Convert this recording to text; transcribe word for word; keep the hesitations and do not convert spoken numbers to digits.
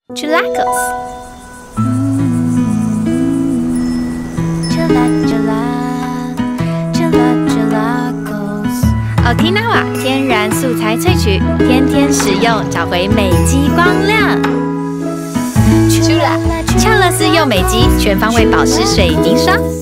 Chulacos。Okinawa 天然素材萃取，天天使用，找回美肌光亮。Chula 俏乐丝柚美肌全方位保湿水凝霜。